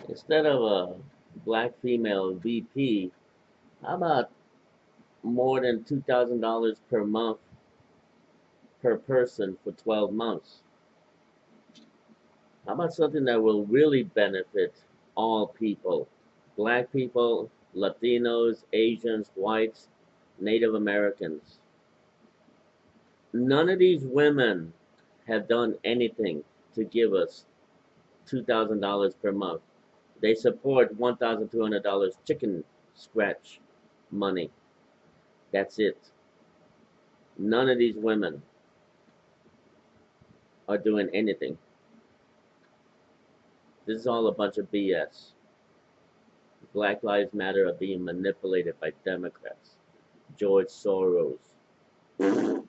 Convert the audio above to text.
Instead of a black female VP, how about more than $2,000 per month per person for 12 months? How about something that will really benefit all people? Black people, Latinos, Asians, whites, Native Americans. None of these women have done anything to give us $2,000 per month. They support $1,200 chicken scratch money. That's it. None of these women are doing anything. This is all a bunch of BS. Black Lives Matter are being manipulated by Democrats. George Soros.